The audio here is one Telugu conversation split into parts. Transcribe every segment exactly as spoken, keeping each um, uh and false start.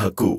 హక్కు.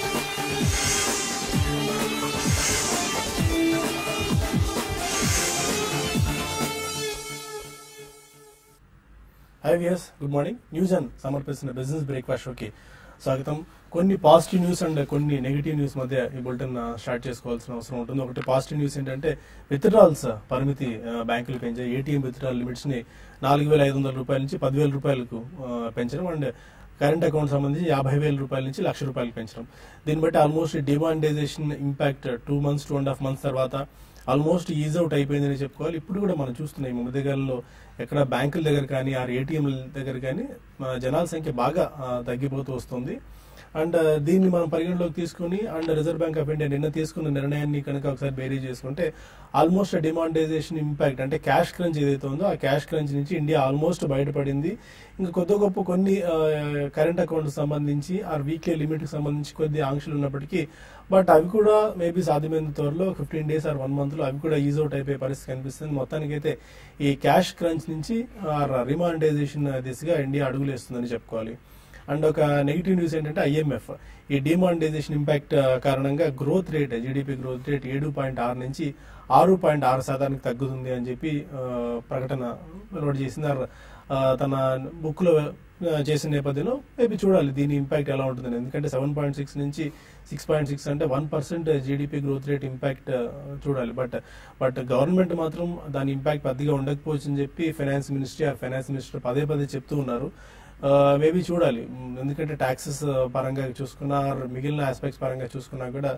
Hi viewers, good morning. News and సమర్పిస్తున్న బిజినెస్ బ్రేక్ఫాస్ట్ షోకి స్వాగతం. కొన్ని పాజిటివ్ న్యూస్ అండ్ కొన్ని నెగిటివ్ న్యూస్ మధ్య ఈ బులెటిన్ స్టార్ట్ చేసుకోవాల్సిన అవసరం ఉంటుంది. ఒకటి పాజిటివ్ న్యూస్ ఏంటంటే విత్డ్రాల్స్ పరిమితి బ్యాంకులు పెంచాయి. ఏటీఎం విత్డ్రాల్ లిమిట్స్ ని నాలుగు వేల ఐదు వందల రూపాయల నుంచి పదివేల రూపాయలకు పెంచడం అండ్ కరెంట్ అకౌంట్ సంబంధించి యాభై వేల రూపాయల నుంచి లక్ష రూపాయలు పెంచడం. దీన్ని బట్టి almost demonetisation impact two months two and half months తర్వాత ఆల్మోస్ట్ ఈజ్ అవుట్ అయిపోయిందని చెప్పుకోవాలి. ఇప్పుడు కూడా మనం చూస్తున్నాం ఈ మధ్యకాలంలో ఎక్కడ బ్యాంకుల దగ్గర కానీ ఆర్ ఏటీఎంల దగ్గర కానీ జనాల సంఖ్య బాగా తగ్గిపోతూ వస్తుంది. అండ్ దీన్ని మనం పరిగణలోకి తీసుకుని and reserve bank of India నిన్న తీసుకున్న నిర్ణయాన్ని కనుక ఒకసారి బేరీ చేసుకుంటే ఆల్మోస్ట్ డిమానిటైజేషన్ ఇంపాక్ట్ అంటే క్యాష్ క్రంచ్ ఏదైతే ఉందో ఆ క్యాష్ క్రంచ్ నుంచి ఇండియా ఆల్మోస్ట్ బయటపడింది. ఇంకా కొద్ది గొప్ప కొన్ని కరెంట్ అకౌంట్ సంబంధించి ఆర్ వీక్లీ లిమిట్ కి సంబంధించి కొద్ది ఆంక్షలు ఉన్నప్పటికీ బట్ అవి కూడా మేబీ సాధ్యమైన త్వరలో fifteen days or one month లో అవి కూడా ఈజ్ అవుట్ అయిపోయే పరిస్థితి కనిపిస్తుంది. మొత్తానికైతే ఈ క్యాష్ క్రంచ్ నుంచి ఆర్ రిమానిటైజేషన్ దిశగా ఇండియా అడుగులేస్తుందని చెప్పుకోవాలి. అండ్ ఒక నెగిటివ్ న్యూస్ ఏంటంటే ఐఎంఎఫ్ ఈ డిమానిటైజేషన్ ఇంపాక్ట్ కారణంగా growth rate GDP growth rate ఏడు పాయింట్ ఆరు నుంచి ఆరు పాయింట్ ఆరు శాతానికి తగ్గుతుంది అని చెప్పి ప్రకటన వెలువడి చేసింది. తన బుక్ లో చేసిన నేపథ్యంలో మేబీ చూడాలి దీని ఇంపాక్ట్ ఎలా ఉంటుందని. ఎందుకంటే సెవెన్ పాయింట్ సిక్స్ నుంచి సిక్స్ పాయింట్ సిక్స్ అంటే one percent GDP growth rate impact చూడాలి. బట్ బట్ గవర్నమెంట్ మాత్రం దాని ఇంపాక్ట్ పెద్దగా ఉండకపోవచ్చు అని చెప్పి finance ministry or finance minister పదే పదే చెప్తూ ఉన్నారు. మేబీ చూడాలి, ఎందుకంటే ట్యాక్సెస్ పరంగా చూసుకున్నా మిగిలిన ఆస్పెక్ట్స్ పరంగా చూసుకున్నా కూడా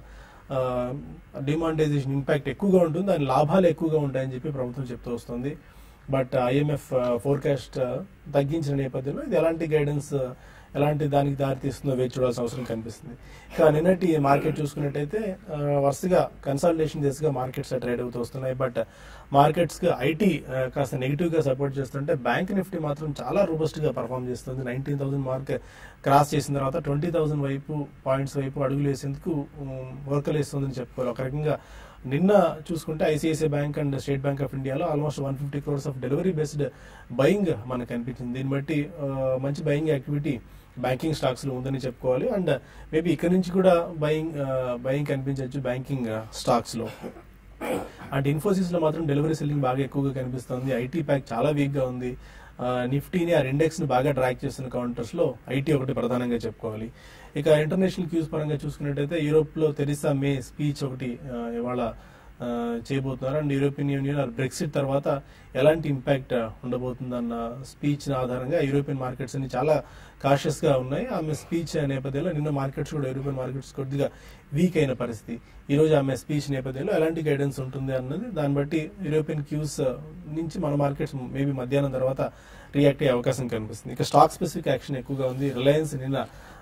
డిమానిటైజేషన్ ఇంపాక్ట్ ఎక్కువగా ఉంటుంది, దాని లాభాలు ఎక్కువగా ఉంటాయని చెప్పి ప్రభుత్వం చెప్తూ వస్తుంది. బట్ ఐఎంఎఫ్ ఫోర్కాస్ట్ తగ్గించిన నేపథ్యంలో ఇది ఎలాంటి గైడెన్స్ ఎలాంటి దానికి దారి తీస్తుందో వేచి చూడాల్సిన అవసరం కనిపిస్తుంది. ఇక నిన్నటి మార్కెట్ చూసుకున్నట్టయితే వరుసగా కన్సాలిడేషన్ దిశగా మార్కెట్స్ ట్రేడ్ అవుతూ వస్తున్నాయి. బట్ మార్కెట్స్ కి ఐటీ కాస్త నెగిటివ్ గా సపోర్ట్ చేస్తుంటే బ్యాంక్ నిఫ్టీ మాత్రం చాలా రోబస్ట్ గా పర్ఫామ్ చేస్తుంది. నైన్టీన్ థౌసండ్ మార్క్ క్రాస్ చేసిన తర్వాత ట్వంటీ థౌసండ్ వైపు పాయింట్స్ వైపు అడుగులు వేసేందుకు వర్కలు వేస్తుందని చెప్పుకోవాలి. ఒక రకంగా నిన్న చూసుకుంటే ICICI bank and State Bank of ఇండియాలో almost one fifty crores of delivery based buying మనకు కనిపించింది. దీన్ని బట్టి మంచి బయింగ్ యాక్టివిటీ బ్యాంకింగ్ స్టాక్స్ లో ఉందని చెప్పుకోవాలి. అండ్ మేబీ ఇక్కడ నుంచి కూడా బయింగ్ బయింగ్ కనిపించవచ్చు బ్యాంకింగ్ స్టాక్స్ లో. అండ్ ఇన్ఫోసిస్ లో మాత్రం డెలివరీ సెల్లింగ్ బాగా ఎక్కువగా కనిపిస్తుంది. ఐటీ ప్యాక్ చాలా వీక్ గా ఉంది. నిఫ్టీని ఆ ఇండెక్స్ ని బాగా ట్రాక్ చేస్తున్న కౌంటర్స్ లో ఐటీ ఒకటి ప్రధానంగా చెప్పుకోవాలి. ఇక ఇంటర్నేషనల్ క్యూస్ పరంగా చూసుకున్నట్టయితే యూరోప్ లో తెరిసా మే స్పీచ్ ఒకటి ఇవాళ చేయబోతున్నారు. And European Union or Brexit తర్వాత ఎలాంటి ఇంపాక్ట్ ఉండబోతుందన్న స్పీచ్ ఆధారంగా యూరోపియన్ మార్కెట్స్ అన్ని చాలా కాషియస్ గా ఉన్నాయి. ఆమె స్పీచ్ నేపథ్యంలో నిన్న మార్కెట్స్ కూడా యూరోపియన్ మార్కెట్స్ కొద్దిగా వీక్ అయిన పరిస్థితి. ఈ రోజు ఆమె స్పీచ్ నేపథ్యంలో ఎలాంటి గైడెన్స్ ఉంటుంది అన్నది దాన్ని బట్టి యూరోపియన్ క్యూస్ నుంచి మన మార్కెట్స్ మేబీ మధ్యాహ్నం తర్వాత రియాక్ట్ అయ్యే అవకాశం కనిపిస్తుంది. ఇక స్టాక్ స్పెసిఫిక్ యాక్షన్ ఎక్కువగా ఉంది. రిలయన్స్ నిన్న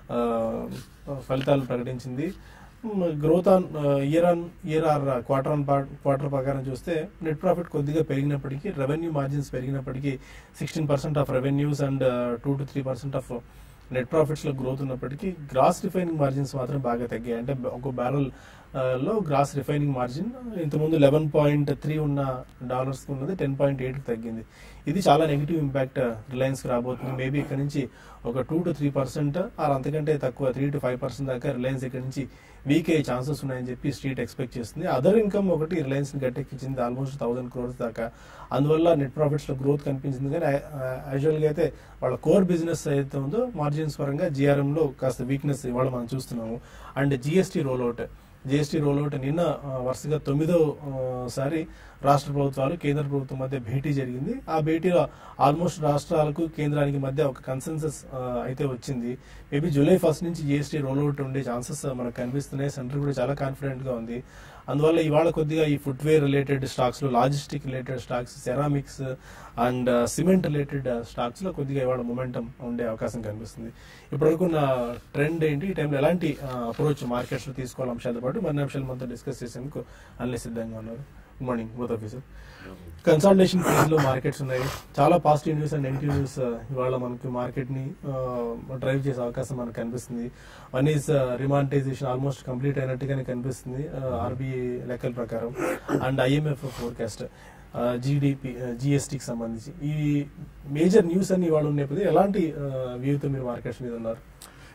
ఫలితాలు ప్రకటించింది. Growth on year on year or quarter on quarter ప్రకారం చూస్తే నెట్ ప్రాఫిట్ కొద్దిగా పెరిగినప్పటికీ రెవెన్యూ మార్జిన్స్ పెరిగినప్పటికీ sixteen percent of revenues and two to three percent of net profits లో గ్రోత్ ఉన్నప్పటికీ గ్రాస్ రిఫైనింగ్ మార్జిన్స్ మాత్రం బాగా తగ్గాయి. అంటే ఒక బ్యారల్ లో గ్రాస్ రిఫైనింగ్ మార్జిన్ ఇంతకుముందు లెవెన్ పాయింట్ త్రీ ఉన్న డాలర్స్ ఉన్నది టెన్ పాయింట్ ఎయిట్ కి తగ్గింది. ఇది చాలా నెగిటివ్ ఇంపాక్ట్ రిలయన్స్ కి రాబోతుంది. మేబీ ఇక్కడ నుంచి ఒక two to three percent or అంతకంటే తక్కువ త్రీ టు ఫైవ్ పర్సెంట్ దాకా రిలయన్స్ ఇక్కడ నుంచి వీక్ అయ్యే ఛాన్సెస్ ఉన్నాయని చెప్పి స్ట్రీట్ ఎక్స్పెక్ట్ చేస్తుంది. అదర్ ఇన్కమ్ ఒకటి రిలయన్స్ ని గట్టెక్కించింది ఆల్మోస్ట్ థౌసండ్ క్రోర్స్ దాకా. అందువల్ల నెట్ ప్రాఫిట్స్ లో గ్రోత్ కనిపించింది. కానీ యాజువల్ గా అయితే వాళ్ళ కోర్ బిజినెస్ ఏదైతే ఉందో మార్జిన్స్ పరంగా జిఆర్ఎం లో కాస్త వీక్నెస్ ఇవాళ మనం చూస్తున్నాము. And GST rollout GST rollout నిన్న వరుసగా తొమ్మిదో సారి రాష్ట్ర ప్రభుత్వాలు కేంద్ర ప్రభుత్వం మధ్య భేటీ జరిగింది. ఆ భేటీలో ఆల్మోస్ట్ రాష్ట్రాలకు కేంద్రానికి మధ్య ఒక కన్సెన్సస్ అయితే వచ్చింది. మేబీ జూలై ఫస్ట్ నుంచి జిఎస్టీ రోల్అవుట్ ఉండే ఛాన్సెస్ మనకు కనిపిస్తున్నాయి. సెంటర్ కూడా చాలా కాన్ఫిడెంట్ గా ఉంది. అందువల్ల ఇవాళ కొద్దిగా ఈ ఫుట్వేర్ రిలేటెడ్ స్టాక్స్ లో logistic related stocks ceramics and cement related stocks లో కొద్దిగా ఇవాళ మొమెంటం ఉండే అవకాశం కనిపిస్తుంది. ఇప్పటివరకున్న ట్రెండ్ ఏంటి, ఈ టైంలో ఎలాంటి అప్రోచ్ మార్కెట్స్ లో తీసుకోవాలి అంశాలతో పాటు మరిన్ని అంశాలు మనతో డిస్కస్ చేసేందుకు అన్ని సిద్ధంగా ఉన్నారు. Good morning both of you sir. Consolidation phase లో మార్కెట్స్ ఉన్నాయి. చాలా positive news and negative news ఇవాళ మనకి మార్కెట్ ని డ్రైవ్ చేసే అవకాశం మనకు కనిపిస్తుంది. One is remonetisation almost complete అయినట్టుగానే కనిపిస్తుంది ఆర్బీఐ లెక్కల ప్రకారం. అండ్ ఐఎంఎఫ్ ఫోర్కాస్ట్ జీడిపి జిఎస్టీకి సంబంధించి ఈ మేజర్ న్యూస్ అన్ని ఇవాళ ఉన్నప్పుడు ఎలాంటి వ్యూతో మీరు మార్కెట్స్ మీద ఉన్నారు?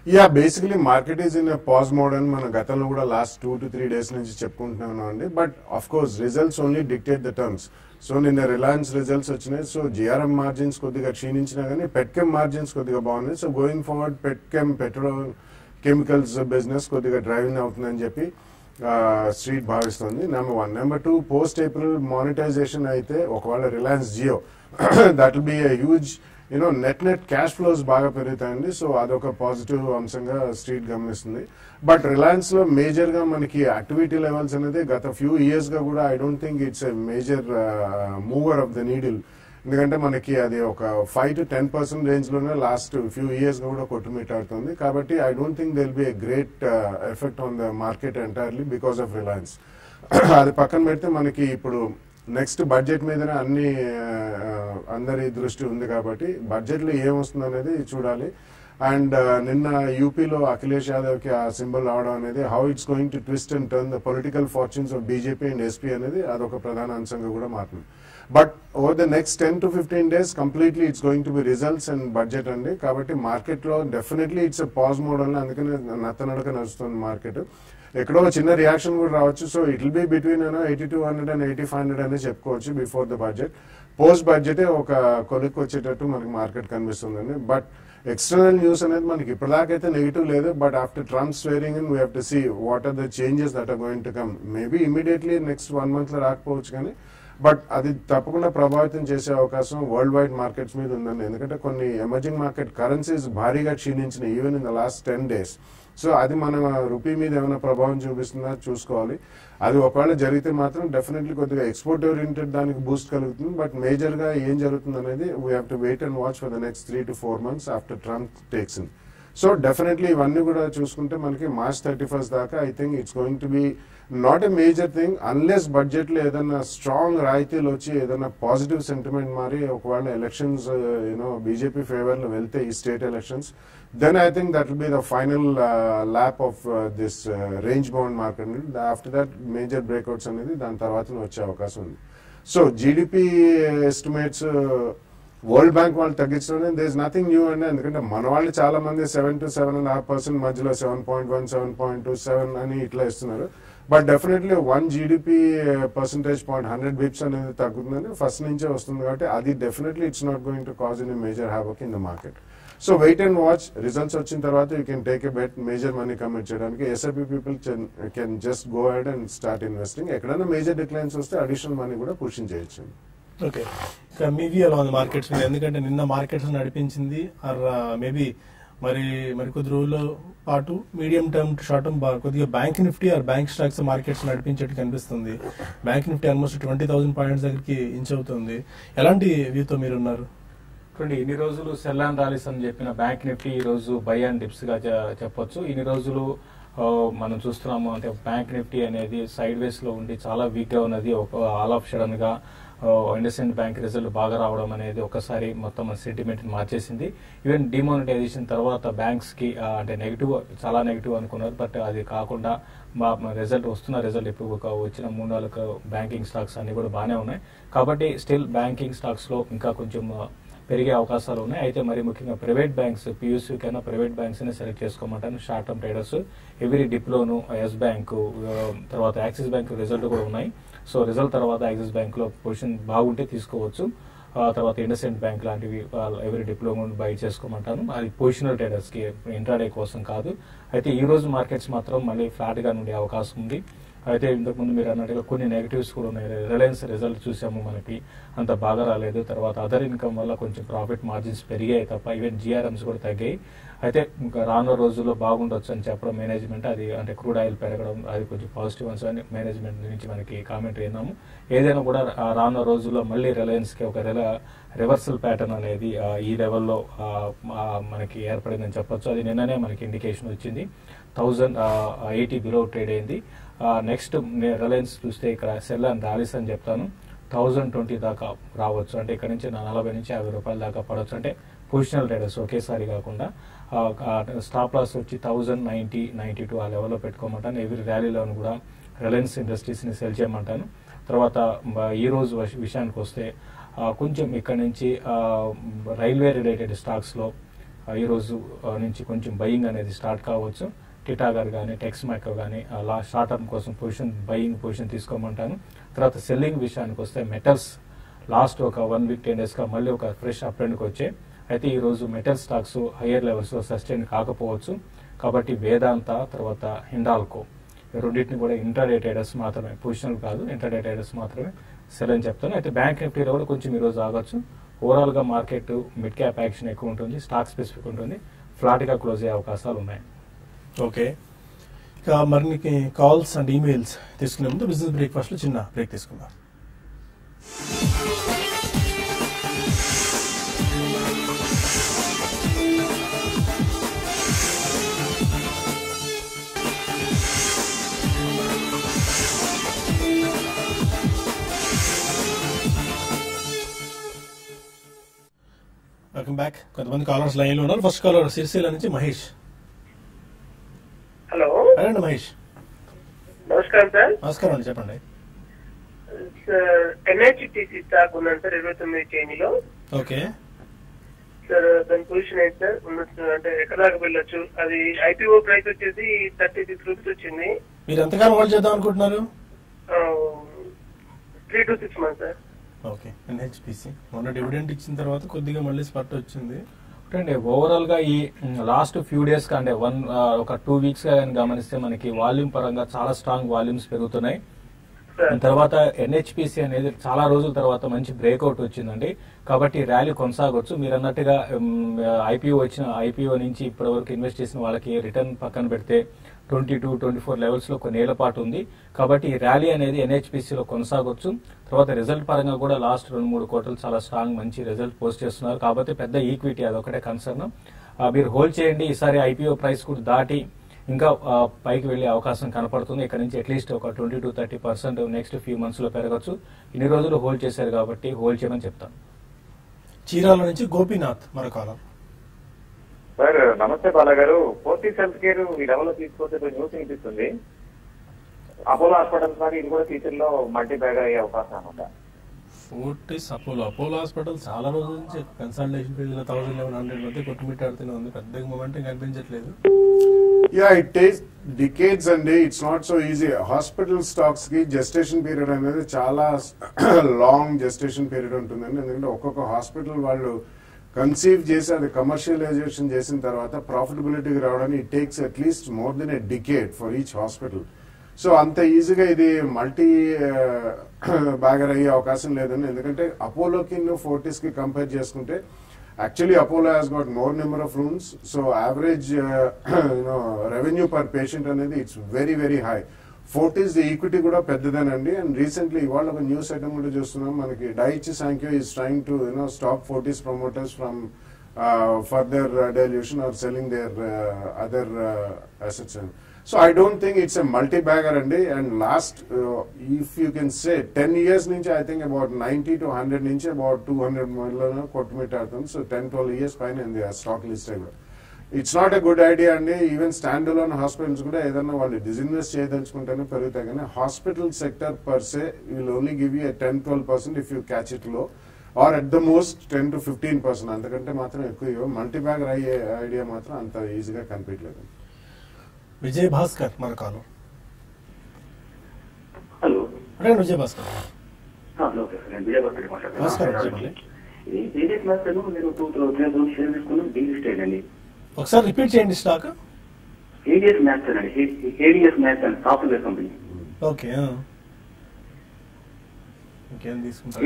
Yeah basically market is in pause mode అని మన గతంలో కూడా last two to three days నుంచి చెప్పుకుంటున్నాను అండి. But of course results only dictate the terms. So నిన్న రిలయన్స్ రిజల్ట్స్ వచ్చినాయి. సో జిఆర్ఎం మార్జిన్స్ కొద్దిగా క్షీణించినా కానీ పెట్కెమ్ మార్జిన్స్ కొద్దిగా బాగున్నాయి. So going forward petchem petrol chemicals business కొద్దిగా డ్రైవింగ్ అవుతుందని చెప్పి స్ట్రీట్ భావిస్తుంది. Number one. Number two, post April monetisation అయితే ఒకవేళ Reliance Jio that will be a huge you know net net cash flows బాగా పెరుగుతాయండి. సో అదొక పాజిటివ్ అంశంగా స్ట్రీట్ గమనిస్తుంది. బట్ రిలయన్స్ లో మేజర్ గా మనకి యాక్టివిటీ లెవెల్స్ అనేది గత ఫ్యూ ఇయర్స్ గా కూడా I don't think it's a major mover of the needle. ఎందుకంటే మనకి అది ఒక five to ten percent range లోనే లాస్ట్ ఫ్యూ ఇయర్స్ గా కూడా కొట్టుమిట్టాడుతుంది. కాబట్టి I don't think there'll be a great effect on the market entirely because of Reliance. అది పక్కన పెడితే మనకి ఇప్పుడు నెక్స్ట్ బడ్జెట్ మీదనే అన్ని అందరి దృష్టి ఉంది కాబట్టి బడ్జెట్ లో ఏమొస్తుంది అనేది చూడాలి. అండ్ నిన్న యూపీలో అఖిలేష్ యాదవ్ కి ఆ సింబల్ రావడం అనేది how it's going to twist and turn the political fortunes of BJP and SP అనేది అదొక ప్రధాన అంశంగా కూడా మారుతుంది. But over the next ten to fifteen days completely it's going to be results and budget అండి. కాబట్టి మార్కెట్ లో డెఫినెట్లీ ఇట్స్ పాజ్ మోడల్, అందుకనే నత్తనడక నడుస్తుంది మార్కెట్. ఎక్కడో చిన్న రియాక్షన్ కూడా రావచ్చు. So it will be between eighty two hundred and eighty five hundred అనేది చెప్పుకోవచ్చు బిఫోర్ ద బడ్జెట్. పోస్ట్ బడ్జెటే ఒక కొలిక్కి వచ్చేటట్టు మనకి మార్కెట్ కనిపిస్తుందండి. బట్ ఎక్స్టర్నల్ న్యూస్ అనేది మనకి ఇప్పటిదాకైతే నెగిటివ్ లేదు. But after Trump swearing in we have to see what are the changes that are going to come. Maybe immediately next one month లో రాకపోవచ్చు కానీ బట్ అది తప్పకుండా ప్రభావితం చేసే అవకాశం వరల్డ్ వైడ్ మార్కెట్స్ మీద ఉందండి. ఎందుకంటే కొన్ని ఎమర్జింగ్ మార్కెట్ కరెన్సీస్ భారీగా క్షీణించినాయి even in the last ten days. So అది మన రూపీ మీద ఏమైనా ప్రభావం చూపిస్తుందా చూసుకోవాలి. అది ఒకవేళ జరిగితే మాత్రం డెఫినెట్లీ కొద్దిగా ఎక్స్పోర్ట్ ఓరియంటెడ్ దానికి బూస్ట్ కలుగుతుంది. బట్ మేజర్ గా ఏం జరుగుతుంది అనేది we have to wait and watch for the next three to four months after Trump takes in. So definitely ఇవన్నీ కూడా చూసుకుంటే మనకి మార్చ్ థర్టీ ఫస్ట్ దాకా I think it's going to be not a major thing unless budget లో ఏదైనా స్ట్రాంగ్ రాయితీలు వచ్చి ఏదైనా పాజిటివ్ సెంటిమెంట్ మారి ఒకవేళ ఎలక్షన్స్ యూనో బీజేపీ ఫేవర్ లో వెళ్తే ఈ state elections, then I think that will be the final uh, lap of uh, this uh, range bound market. After that major breakouts అనేది దాని తర్వాత వచ్చే అవకాశం ఉంది. So GDP estimates World Bank వాళ్ళు తగ్గించడం దేర్ ఇస్ నథింగ్ న్యూ అండి. ఎందుకంటే మన వాళ్ళు చాలా మంది seven to seven and half percent మధ్యలో seven point one seven point two seven అని ఇట్లా ఇస్తున్నారు. But definitely one GDP percentage point hundred bips అనేది తగ్గుతుందని ఫస్ట్ నుంచే వస్తుంది. కాబట్టి అది డెఫినెట్లీ it's not going to cause any major havoc in the market. So wait and watch. Results వచ్చిన తర్వాత you can take a bet major money commit చేయడానికి. SIP people can just go ahead and start investing. ఎక్కడైనా మేజర్ డిక్లైన్స్ వస్తే అడిషనల్ మనీ కూడా పుషింగ్ చేయొచ్చు. ఓకే, ఇంకా మీ వ్యూ ఎలా ఉంది మార్కెట్స్ మీద? ఎందుకంటే నిన్న మార్కెట్స్ నడిపించింది ఆర్ మేబీ మరి మరికొద్ది రోజుల పాటు మీడియం టర్మ్ షార్ట్ టర్మ్ కొద్దిగా bank Nifty or bank stocks markets నడిపించేట్టు కనిపిస్తుంది. Bank Nifty almost twenty thousand points దగ్గరికి ఇంచ్ అవుతుంది. ఎలాంటి వ్యూతో మీరు ఉన్నారు? చూడండి, ఇన్ని రోజులు సెల్ అండ్ ర్యాలీస్ అని చెప్పిన బ్యాంక్ నిఫ్టీ ఈ రోజు బై అండ్ డిప్స్ గా చెప్పొచ్చు. ఇన్ని రోజులు మనం చూస్తున్నాము అంటే బ్యాంక్ నిఫ్టీ అనేది సైడ్ వేస్ లో ఉండి చాలా వీక్ గా ఉన్నది. ఒక ఆల్ ఆఫ్ సడన్ గా ఇండస్ఇండ్ బ్యాంక్ రిజల్ట్ బాగా రావడం అనేది ఒకసారి మొత్తం సెంటిమెంట్ మార్చేసింది. ఈవెన్ డిమానిటైజేషన్ తర్వాత బ్యాంక్స్ కి అంటే నెగిటివ్, చాలా నెగిటివ్ అనుకున్నారు. బట్ అది కాకుండా మా రిజల్ట్ వస్తున్న రిజల్ట్ ఇప్పుడు ఒక వచ్చిన మూడు నాలుగు బ్యాంకింగ్ స్టాక్స్ అన్ని కూడా బాగానే ఉన్నాయి. కాబట్టి స్టిల్ బ్యాంకింగ్ స్టాక్స్ లో ఇంకా కొంచెం పెరిగే అవకాశాలు ఉన్నాయి. అయితే మరి ముఖ్యంగా ప్రైవేట్ బ్యాంక్స్, పియూసీ కన్నా ప్రైవేట్ బ్యాంక్స్ ని సెలెక్ట్ చేసుకోమంటాను షార్ట్ టర్మ్ ట్రేడర్స్. ఎవరీ డిప్లోను, ఎస్ బ్యాంకు, తర్వాత యాక్సిస్ బ్యాంక్ రిజల్ట్ కూడా ఉన్నాయి. సో రిజల్ట్ తర్వాత యాక్సిస్ బ్యాంక్ లో పొజిషన్ బాగుంటే తీసుకోవచ్చు. తర్వాత ఇండస్ఇండ్ బ్యాంక్ లాంటివి ఎవరీ డిప్లోమా బై చేసుకోమంటాను. అది పొజిషనల్ ట్రేడర్స్ కి, ఇంట్రాడే కోసం కాదు. అయితే ఈ రోజు మార్కెట్స్ మాత్రం మళ్ళీ ఫ్లాట్ గా ఉండే అవకాశం ఉంది. అయితే ఇంతకుముందు మీరు అన్నట్టుగా కొన్ని నెగిటివ్స్ కూడా ఉన్నాయి. రిలయన్స్ రిజల్ట్ చూసాము, మనకి అంత బాగా రాలేదు. తర్వాత అదర్ ఇన్కమ్ వల్ల కొంచెం ప్రాఫిట్ మార్జిన్స్ పెరిగాయి తప్ప ఈవెన్ జిఆర్ఎంస్ కూడా తగ్గాయి. అయితే ఇంకా రానున్న రోజుల్లో బాగుండొచ్చు అని చెప్పడం మేనేజ్మెంట్, అది అంటే క్రూడ్ ఆయిల్ పెరగడం అది కొంచెం పాజిటివ్ అని మేనేజ్మెంట్ నుంచి మనకి కామెంట్ విన్నాము. ఏదైనా కూడా రానున్న రోజుల్లో మళ్ళీ రిలయన్స్ కి ఒక రివర్సల్ ప్యాటర్న్ అనేది ఈ లెవెల్లో మనకి ఏర్పడిందని చెప్పొచ్చు. అది నిన్ననే మనకి ఇండికేషన్ వచ్చింది. థౌజండ్ ఎయిటీ బిలో ట్రేడ్ అయింది. నెక్స్ట్ రిలయన్స్ చూస్తే ఇక్కడ సెల్ అండ్ ర్యాలీస్ అని చెప్తాను. థౌజండ్ ట్వంటీ దాకా రావచ్చు. అంటే ఇక్కడ నుంచి నలభై నుంచి యాభై రూపాయల దాకా పడవచ్చు. అంటే పొజిషనల్ ట్రేడర్స్ ఒకేసారి కాకుండా స్టాప్ లాస్ వచ్చి థౌజండ్ నైన్టీ నైన్టీ టూ ఆ లెవెల్లో పెట్టుకోమంటాను. ఎవరి ర్యాలీలోను కూడా రిలయన్స్ ఇండస్ట్రీస్ ని సెల్ చేయమంటాను. తర్వాత ఈ రోజు విషయానికి వస్తే కొంచెం ఇక్కడ నుంచి రైల్వే రిలేటెడ్ స్టాక్స్ లో ఈ రోజు నుంచి కొంచెం బయింగ్ అనేది స్టార్ట్ కావచ్చు. టిటాగర్ కానీ టెక్స్ మైక్రో కానీ లా షార్ట్ టర్మ్ కోసం పొజిషన్ బయింగ్ పొజిషన్ తీసుకోమంటాను. తర్వాత సెల్లింగ్ విషయానికి వస్తే మెటల్స్ లాస్ట్ ఒక వన్ వీక్ టెన్ డేస్గా మళ్ళీ ఒక ఫ్రెష్ అప్ ట్రెండ్కి వచ్చాయి. అయితే ఈ రోజు మెటల్ స్టాక్స్ హయ్యర్ లెవెల్స్లో సస్టైన్ కాకపోవచ్చు. కాబట్టి వేదాంత తర్వాత హిండాల్కో రెండింటిని కూడా ఇంటర్డే ట్రేడర్స్ మాత్రమే, పొజిషనల్ కాదు, ఇంటర్డే ట్రేడర్స్ మాత్రమే సెల్ అని చెప్తాను. అయితే బ్యాంక్ నిఫ్టీలో కూడా కొంచెం ఈరోజు ఆగొచ్చు. ఓవరాల్గా మార్కెట్ మిడ్ క్యాప్ యాక్షన్ ఎక్కువ ఉంటుంది, స్టాక్ స్పెసిఫిక్ ఉంటుంది, ఫ్లాట్గా క్లోజ్ అయ్యే అవకాశాలు ఉన్నాయి. ఓకే, ఇక మరిన్ని కాల్స్ అండ్ ఈమెయిల్స్ తీసుకునే ముందు బిజినెస్ బ్రేక్ఫాస్ట్లో చిన్న బ్రేక్ తీసుకుందాం. Welcome back. కొంతమంది కాలర్స్ లైన్ లో ఉన్నారు. ఫస్ట్ కాలర్ సిరిసిల్ల నుంచి మహేష్. హలో అదండి మహేష్. నమస్కారం సార్. నమస్కారం అండి, చెప్పండి. సార్ ఎన్హెచ్టిసి స్టాక్ ఉన్నాను సార్ ఇరవై తొమ్మిది కేజీలో. ఓకే సార్ దాని పొజిషన్ ఏంటి సార్? ఉన్నట్టు అంటే ఎక్కడ దాకా వెళ్ళొచ్చు? అది ఐపీఓ ప్రైస్ వచ్చేసి థర్టీ సిక్స్ రూపీస్ వచ్చింది. మీరు ఎంతకాలం హోల్డ్ చేద్దాం అనుకుంటున్నారు? Three to six months sir. Okay, NHPC మొన్న డివిడెంట్ ఇచ్చిన తర్వాత కొద్దిగా మళ్ళీ స్పర్ట్ వచ్చింది. అంటే ఓవరాల్ గా ఈ లాస్ట్ ఫ్యూ డేస్ గా అంటే వన్ ఒక టూ వీక్స్ గా గమనిస్తే మనకి వాల్యూమ్ పరంగా చాలా స్ట్రాంగ్ వాల్యూమ్స్ పెరుగుతున్నాయి. తర్వాత ఎన్హెచ్పిసి అనేది చాలా రోజుల తర్వాత మంచి బ్రేక్అవుట్ వచ్చిందండి. కాబట్టి ర్యాలీ కొనసాగొచ్చు. మీరు అన్నట్టుగా ఐపీఓ వచ్చిన ఐపీఓ నుంచి ఇప్పటి వరకు ఇన్వెస్ట్ చేసిన వాళ్ళకి రిటర్న్ పక్కన పెడితే twenty two twenty four levels లో కొన్ని ఏళ్ల పాటు ఉంది. కాబట్టి ఈ ర్యాలీ అనేది ఎన్హెచ్పిసిలో కొనసాగొచ్చు. తర్వాత రిజల్ట్ పరంగా కూడా లాస్ట్ రెండు మూడు కోటలు చాలా స్ట్రాంగ్ మంచి రిజల్ట్ పోస్ట్ చేస్తున్నారు. కాబట్టి పెద్ద ఈక్విటీ అదొకటే కన్సర్న్. మీరు హోల్డ్ చేయండి. ఈసారి ఐపీఓ ప్రైస్ కూడా దాటి ఇంకా పైకి వెళ్లే అవకాశం కనపడుతుంది. ఇక్కడ నుంచి అట్లీస్ట్ ఒక twenty to thirty percent next few months లో పెరగచ్చు. ఇన్ని రోజులు హోల్డ్ చేశారు కాబట్టి హోల్డ్ చేయమని చెప్తాను. చీరాల నుంచి గోపీనాథ్ మరొక కాలం. సార్ నమస్తే బాలగారు. ఫోర్టీస్ హెల్త్ కేర్ ఈ లెవెల్ లో తీసుకొస్తే న్యూస్ వినిపిస్తుంది. అపోలో హాస్పిటల్ సార్ ఇది కూడా ఫ్యూచర్ లో మల్టీ బ్యాగ్ అయ్యే అవకాశం అనమాట. ఫోర్టీస్ అపోలో అపోలో హాస్పిటల్ చాలా రోజుల నుంచి consultation fees thousand eleven hundred మధ్య కొట్టుమిట్టాడుతూనే ఉంది. పెద్దగా మొమెంటం కనిపించట్లేదు. Yeah, it takes decades and it's not so easy. Hospital stocks ki gestation period అనేది చాలా లాంగ్ gestation period ఉంటుందండి. ఎందుకంటే ఒక్కొక్క హాస్పిటల్ వాళ్ళు కన్సీవ్ చేసి అది కమర్షియలైజేషన్ చేసిన తర్వాత ప్రాఫిటబిలిటీకి రావడానికి it takes at least more than a decade for each hospital. So అంత ఈజీగా ఇది మల్టీ బ్యాగర్ అయ్యే అవకాశం లేదండి. ఎందుకంటే అపోలోకి ఫోర్టీస్ కి కంపేర్ చేసుకుంటే actually Apollo has got more number of rooms, so average uh, you know revenue per patient అనేది it's very very high. Fortis the equity కూడా పెద్దదేనండి. అండ్ రీసెంట్లీ ఇవాళ ఒక న్యూస్ ఐటమ్ కూడా చూస్తున్నాం. మనకి Daiichi Sankyo is trying to you know stop Fortis promoters from further dilution or selling their other assets. So I don't think it's a multi-bagger andi. And last, uh, if you can say, ten years nunchi, I think about ninety to one hundred nunchi, about two hundred millana kottumittartham. So ten twelve years fine in the stock listed. It's not a good idea andi. Even standalone hospitals kuda edanna vallu disinvest cheyadalchukuntane perugutayi gaani hospital sector per se will only give you a ten twelve percent if you catch it low, or at the most ten to fifteen percent. Antakante matram ekku multi-bagger ayye idea matram anta easy ga kanipiyaledu. Vijay Bhaskar మన కాలం. హలో అడగండి విజయ్ భాస్కర్. నమస్కారం. ఒకసారి రిపీట్ చేయండి స్టాక్. ఏడిఎస్ మ్యాథ్స్ అండి, ADS Maths and software company. Okay, ఇంకేం తీసుకుంటారు?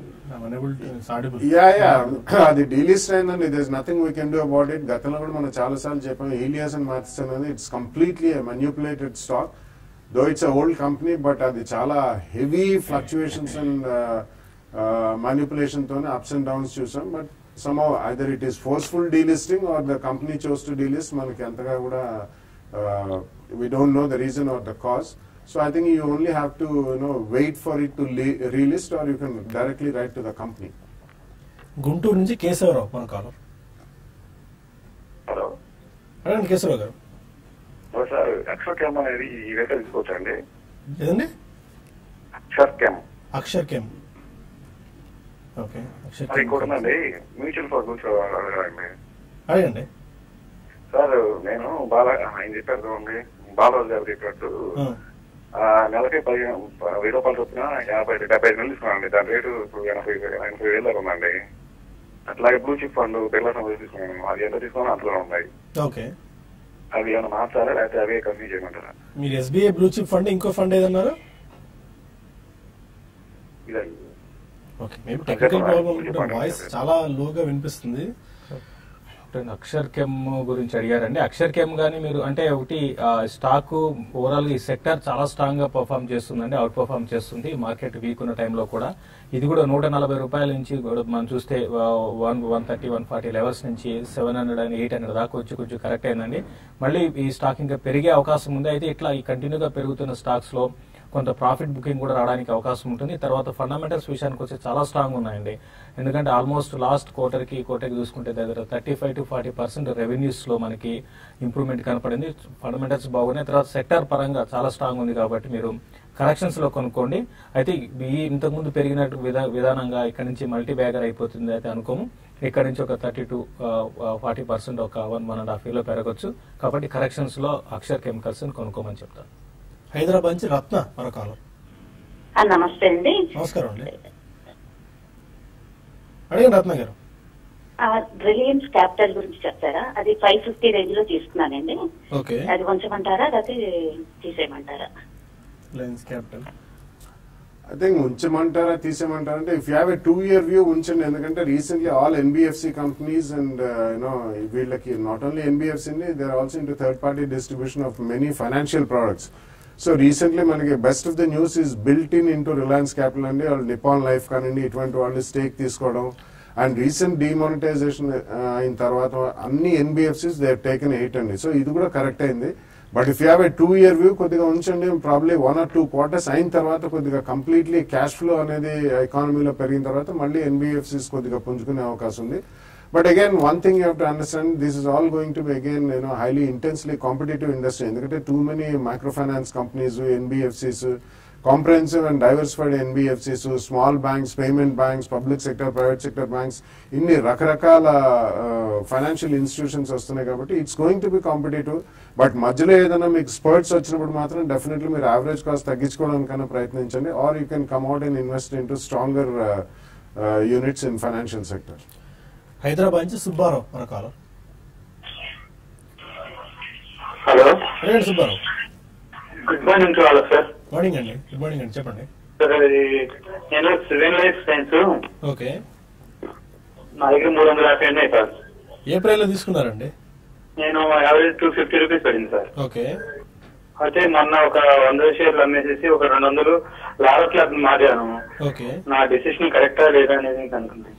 యా యా అది డీలిస్ట్ అయిందండి. There is nothing we can do about it. గతంలో కూడా మనం చాలా సార్లు చెప్పాం హీలియాస్ అండ్ మ్యాథ్స్ అనేది it's completely manipulated stock. Though it's a old company, but అది చాలా హెవీ ఫ్లక్చుయేషన్స్ అండ్ మ్యాన్యుపులేషన్ తోనే అప్స్ అండ్ డౌన్స్ చూసాం. But somehow either it is forceful delisting or the company chose to delist. మనకి అంతగా కూడా we don't know the reason or the cause. So I think you only have to you know wait for it to relist, or you can directly write to the company. Guntur నుంచి కేశవరావు మన కాలం. హలో అడగండి కేశవరావు గారు. సార్ అక్షర్ క్యామ్ అనేది ఈ రేట్ తీసుకోవచ్చండి? ఏదండి? Aksharchem. Aksharchem. Okay, అది కూడా మ్యూచువల్ ఫండ్ అడగండి. సార్ నేను బాల ఆయన చెప్పారు చూడండి, బాలరాజు గారు చెప్పినట్టు నెలకి పది వెయ్యి రూపాయలు చొప్పున యాభై డెబ్బై ఐదు నెలలు తీసుకున్నానండి. దాని రేటు ఇప్పుడు ఎనభై ఎనభై వేల దాకా ఉందండి. అట్లాగే బ్లూ చిప్ ఫండ్ బిర్లా సంస్థ తీసుకున్నాను, అది ఎంత తీసుకున్నా అంతలో ఉన్నాయి. ఓకే, అవి ఏమైనా మార్చారా లేకపోతే అవే కంటిన్యూ చేయమంటారా? మీరు ఎస్బీఐ బ్లూ చిప్ ఫండ్, ఇంకో ఫండ్ ఏదన్నారు? ఓకే, మేబీ టెక్నికల్ ప్రాబ్లం ఉంటుంది, వాయిస్ చాలా లోగా వినిపిస్తుంది. అక్షర్ కెమ్ గురించి అడిగారండి. అక్షర్ కెమ్ గానీ మీరు అంటే ఒకటి స్టాక్ ఓవరాల్ ఈ సెక్టర్ చాలా స్ట్రాంగ్ గా పర్ఫామ్ చేస్తుందండి, అవుట్ పర్ఫామ్ చేస్తుంది మార్కెట్ వీక్ ఉన్న టైంలో కూడా. ఇది కూడా నూట నలభై రూపాయల నుంచి మనం చూస్తే one one thirty one forty levels నుంచి seven hundred and eight hundred దాకా వచ్చి కొంచెం కరెక్ట్ అయిందండి. మళ్ళీ ఈ స్టాక్ ఇంకా పెరిగే అవకాశం ఉంది. అయితే ఇట్లా ఈ కంటిన్యూగా పెరుగుతున్న స్టాక్స్ లో కొంత ప్రాఫిట్ బుకింగ్ కూడా రావడానికి అవకాశం ఉంటుంది. తర్వాత ఫండమెంటల్స్ విషయానికి వచ్చి చాలా స్ట్రాంగ్ ఉన్నాయండి. ఎందుకంటే ఆల్మోస్ట్ లాస్ట్ క్వార్టర్ కి క్వార్టర్ కి చూసుకుంటే దగ్గర thirty five to forty percent revenues లో మనకి ఇంప్రూవ్మెంట్ కనపడింది. ఫండమెంటల్స్ బాగున్నాయి. తర్వాత సెక్టర్ పరంగా చాలా స్ట్రాంగ్ ఉంది కాబట్టి మీరు కరెక్షన్స్ లో కొనుక్కోండి. అయితే ఈ ఇంతకుముందు పెరిగినట్టు విధానంగా ఇక్కడ నుంచి మల్టీ బ్యాగర్ అయిపోతుంది అయితే అనుకోము. ఇక్కడ నుంచి ఒక థర్టీ టు ఫార్టీ పర్సెంట్ ఒక one one and half year లో పెరగచ్చు. కాబట్టి కరెక్షన్స్ లో అక్షర్ కెమికల్స్ కొనుక్కోమని చెప్తాను. హైదరాబాద్ నుంచి రత్న మరొకాలం. నమస్తే అండి. నమస్కారం అండి, అడిగండి రత్న గారు. రిలయన్స్ క్యాపిటల్ గురించి చెప్తారా? అది ఫైవ్ ఫిఫ్టీ రేంజ్ లో తీసుకున్నానండి. ఓకే, అది ఉంచమంటారా లేకపోతే తీసేయమంటారా? రిలయన్స్ క్యాపిటల్ ఐ థింక్ ఉంచమంటారా తీసేయమంటారా అంటే if you have a two year view ఉంచండి. ఎందుకంటే recently all NBFC companies and you know వీళ్ళకి not only NBFC they are also into third party distribution of many financial products. So recently మనకి best of the news is built in into Reliance Capital అండి. వాళ్ళు నిపాన్ లైఫ్ కానివ్వండి ఇటువంటి వాళ్ళు స్టేక్ తీసుకోవడం అండ్ రీసెంట్ డిమానిటైజేషన్ అయిన తర్వాత అన్ని ఎన్బిఎఫ్సిస్ దే టేకెన్ ఎయిట్ అండి. సో ఇది కూడా కరెక్ట్ అయింది. But if you have a two year view కొద్దిగా ఉంచండి. Probably one or two quarters అయిన తర్వాత కొద్దిగా కంప్లీట్లీ క్యాష్ ఫ్లో అనేది ఎకానమీలో పెరిగిన తర్వాత మళ్ళీ ఎన్బిఎఫ్సిస్ కొద్దిగా పుంజుకునే అవకాశం ఉంది. But again, one thing you have to understand, this is all going to be again, you know, highly intensely competitive industry. ఎందుకంటే too many microfinance companies, N B F Cs, comprehensive and diversified N B F Cs, small banks, payment banks, public sector, private sector banks, ఇన్ని రకరకాల ఫైనాన్షియల్ ఇన్స్టిట్యూషన్స్ వస్తున్నాయి కాబట్టి it's going to be competitive. But మధ్యలో ఏదైనా మీకు స్పర్ట్స్ వచ్చినప్పుడు మాత్రం డెఫినెట్లీ మీరు యావరేజ్ కాస్ట్ తగ్గించుకోవడానికైనా ప్రయత్నించండి. Or you can come out and invest into stronger units in financial sector. Hyderabad నుంచి సుబ్బారావు మరొకాలం. హలో, అడగండి Subbarao. Good morning to all sir. Morning అండి. గుడ్ మార్నింగ్ అండి, చెప్పండి. సార్ అది నేను సెవెన్ లైఫ్ సైన్స్. ఓకే, నా దగ్గర మూడు వందల యాభై ఉన్నాయి సార్. ఏ ప్రైస్ లో తీసుకున్నారండి? నేను యావరేజ్ టూ ఫిఫ్టీ రూపీస్ పడింది సార్. ఓకే, అయితే మొన్న ఒక వంద షేర్లు అమ్మేసేసి ఒక రెండు వందలు లారస్ ల్యాబ్ మారాను. ఓకే, నా డెసిషన్ కరెక్టా లేదా అనేది కనుక్కుంది.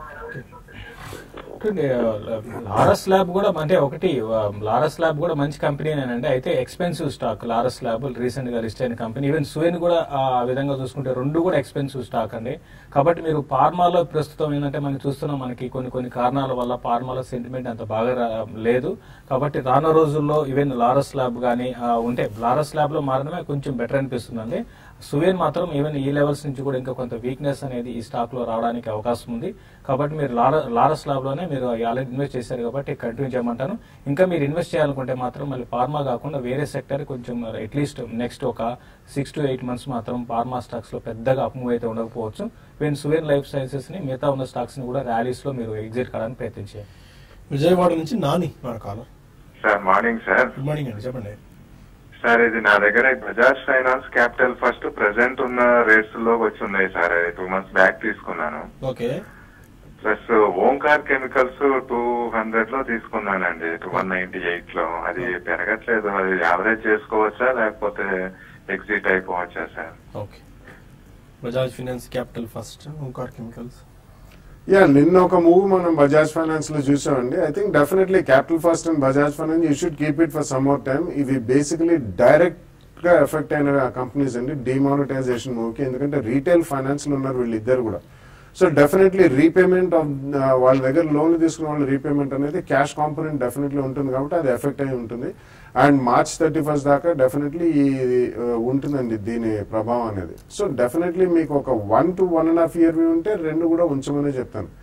లారస్ ల్యాబ్ కూడా అంటే ఒకటి లారస్ ల్యాబ్ కూడా మంచి కంపెనీనేనండి. అయితే expensive stock Laurus lab recent గా లిస్ట్ అయిన కంపెనీ. ఈవెన్ సువెన్ కూడా ఆ విధంగా చూసుకుంటే రెండు కూడా ఎక్స్పెన్సివ్ స్టాక్ అండి. కాబట్టి మీరు ఫార్మాలో ప్రస్తుతం ఏంటంటే మనం చూస్తున్నాం మనకి కొన్ని కొన్ని కారణాల వల్ల ఫార్మాలో సెంటిమెంట్ అంత బాగా లేదు. కాబట్టి రానున్న రోజుల్లో ఈవెన్ లారస్ ల్యాబ్ కానీ ఉంటే లారస్ ల్యాబ్ లో మారడమే కొంచెం బెటర్ అనిపిస్తుందండి. సువేన్ మాత్రం ఈవెన్ ఈ లెవెల్స్ నుంచి కూడా ఇంకా కొంత వీక్నెస్ అనేది ఈ స్టాక్ లో రావడానికి అవకాశం ఉంది. కాబట్టి మీరు లారస్ ల్యాబ్ లోనే మీరు ఆల్రెడీ ఇన్వెస్ట్ చేశారు కాబట్టి కంటిన్యూ చేయమంటాను. ఇంకా మీరు ఇన్వెస్ట్ చేయాలనుకుంటే మాత్రం మళ్ళీ ఫార్మా కాకుండా వేరే సెక్టర్ కొంచెం అట్లీస్ట్ నెక్స్ట్ ఒక సిక్స్ టు ఎయిట్ మంత్స్ మాత్రం ఫార్మా స్టాక్స్ లో పెద్దగా అప్మూవ్ అయితే ఉండకపోవచ్చు. ఈవెన్ సువేన్ లైఫ్ సైన్సెస్ ని మిగతా ఉన్న స్టాక్స్ ని కూడా ర్యాలీస్ లో మీరు ఎగ్జిట్ కావడానికి ప్రయత్నించారు. విజయవాడ నుంచి నాని మరొకాలం. Sir morning sir. Good morning అండి, చెప్పండి. సార్ ఇది నా దగ్గర Bajaj Finance Capital First present ఉన్న రేట్స్ లో వచ్చి ఉన్నాయి సార్. అది టూ మంత్స్ బ్యాక్ తీసుకున్నాను. Okay, plus Omkar chemicals two hundred లో తీసుకున్నానండి, టూ వన్ నైన్టీ ఎయిట్ లో. అది పెరగట్లేదు, అది యావరేజ్ చేసుకోవచ్చా లేకపోతే ఎగ్జిట్ అయిపోవచ్చా sir? Okay, Bajaj Finance Capital First, Omkar chemicals. Yeah, నిన్న ఒక మూవ్ మనం బజాజ్ ఫైనాన్స్ లో చూసామండి. I think definitely Capital First and Bajaj Finance you should keep it for some more time. ఇవి బేసికలీ డైరెక్ట్ గా ఎఫెక్ట్ అయిన కంపెనీస్ అండి డిమానిటైజేషన్ మూవ్ కి. ఎందుకంటే రీటైల్ ఫైనాన్స్ లో ఉన్నారు వీళ్ళిద్దరు కూడా. సో డెఫినెట్లీ రీపేమెంట్ ఆఫ్ వాళ్ళ దగ్గర లోన్ తీసుకున్న వాళ్ళ రీపేమెంట్ అనేది క్యాష్ కాంపోనెంట్ డెఫినెట్లీ ఉంటుంది కాబట్టి అది ఎఫెక్ట్ అయి ఉంటుంది. అండ్ మార్చ్ థర్టీ ఫస్ట్ దాకా డెఫినెట్లీ ఉంటుందండి దీని ప్రభావం అనేది. సో డెఫినెట్లీ మీకు ఒక one to one and half year view ఉంటే రెండు కూడా ఉంచమనే చెప్తాను.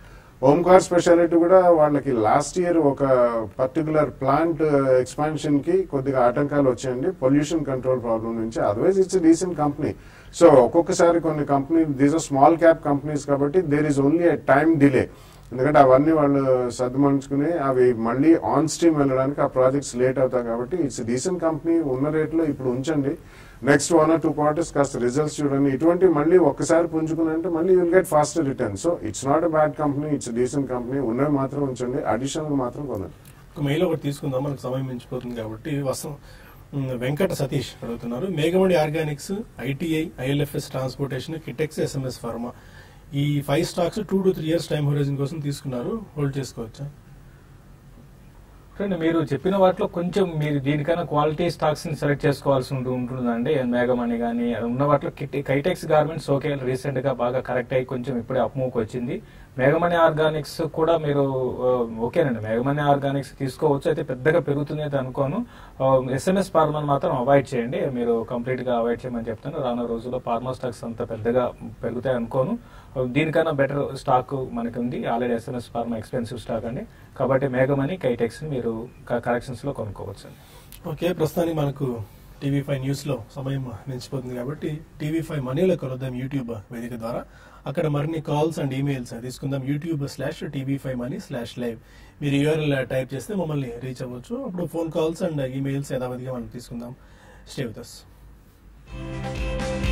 ఓంకార్ స్పెషాలిటీ కూడా వాళ్ళకి లాస్ట్ ఇయర్ ఒక పర్టికులర్ ప్లాంట్ ఎక్స్పాన్షన్ కి కొద్దిగా ఆటంకాలు వచ్చాయండి పొల్యూషన్ కంట్రోల్ ప్రాబ్లం నుంచి. Otherwise it's decent company. So ఒక్కొక్కసారి కొన్ని company these are small cap companies కాబట్టి there is only a time delay. ఎందుకంటే అవన్నీ వాళ్ళు సర్దుమణుచుకుని అవి మళ్ళీ ఆన్ స్ట్రీమ్ వెళ్ళడానికి ఆ ప్రాజెక్ట్స్ లేట్ అవుతాయి కాబట్టి ఇట్స్ డీసెంట్ కంపెనీ. ఉన్న రేట్లో ఇప్పుడు ఉంచండి, next one or two quarters కాస్త రిజల్ట్స్ చూడండి. ఇటువంటి మళ్ళీ ఒక్కసారి పుంజుకున్నారంటే మళ్ళీ will get faster return. So it's not a bad company, it's decent company. ఉన్నవి మాత్రం ఉంచండి, అడిషనల్ మాత్రం కొనండి. ఒక మెయిల్ ఒకటి తీసుకుందాం, మనకు సమయం మించిపోతుంది కాబట్టి. వసం వెంకట సతీష్ అడుగుతున్నారు, మేఘమణి organics, ITI, ILFS transportation, Kitex, SMS pharma ఈ five stocks two to three years time horizon కోసం తీసుకున్నారు, హోల్డ్ చేసుకోవచ్చా? ఫ్రెండ్ మీరు చెప్పిన వాటిలో కొంచెం మీరు దీనికైనా క్వాలిటీ స్టాక్స్ ని సెలెక్ట్ చేసుకోవాల్సి ఉంటుందండి. మేఘమణి కానీ ఉన్న వాటిలో కైటెక్స్ గార్మెంట్స్ ఓకే రీసెంట్ గా బాగా కరెక్ట్ అయ్యి కొంచెం ఇప్పుడే అప్మూవ్కి వచ్చింది. మేఘమణి ఆర్గానిక్స్ కూడా మీరు ఓకేనండి, మేఘమణి ఆర్గానిక్స్ తీసుకోవచ్చు, అయితే పెద్దగా పెరుగుతుంది అయితే అనుకోను. ఎస్ఎంఎస్ ఫార్మాని మాత్రం అవాయిడ్ చేయండి, మీరు కంప్లీట్ గా అవాయిడ్ చేయమని చెప్తాను. రానున్న రోజుల్లో ఫార్మా స్టాక్స్ అంత పెద్దగా పెరుగుతాయి అనుకోను. దీనికన్నా బెటర్ స్టాక్ మనకి ఉంది already, SMS pharma expensive stock అండి. కాబట్టి మేఘమణి, కైటెక్స్ మీరు కరెక్షన్స్ లో కొనుక్కోవచ్చు అండి. ఓకే, ప్రస్తుతానికి మనకు టీవీ ఫైవ్ న్యూస్ లో సమయం మించిపోతుంది కాబట్టి టీవీ ఫైవ్ మనీలో కలుద్దాం యూట్యూబ్ వేదిక ద్వారా. అక్కడ మరిన్ని కాల్స్ అండ్ ఈమెయిల్స్ తీసుకుందాం. YouTube slash TV five money slash live మీరు యూఆర్ఎల్ టైప్ చేస్తే మమ్మల్ని రీచ్ అవ్వచ్చు. అప్పుడు ఫోన్ కాల్స్ అండ్ ఈమెయిల్స్ యథావిధిగా మనం తీసుకుందాం. Stay with us.